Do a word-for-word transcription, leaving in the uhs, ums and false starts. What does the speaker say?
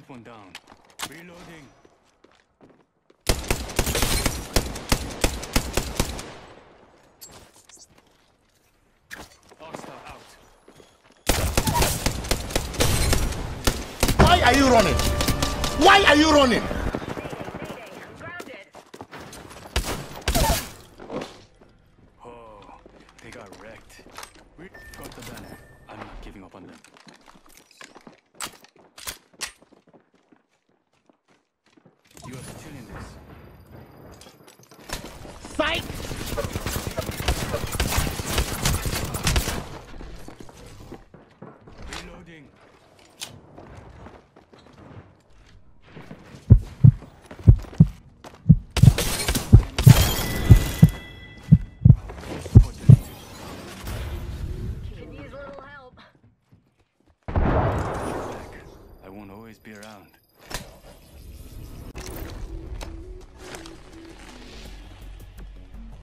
Took one down. Reloading. Hostile out. Why are you running? Why are you running? Oh, they got wrecked. We got the banner. I'm not giving up on them. You are still in this. Psych! Reloading. Could use a little help. I won't always be around.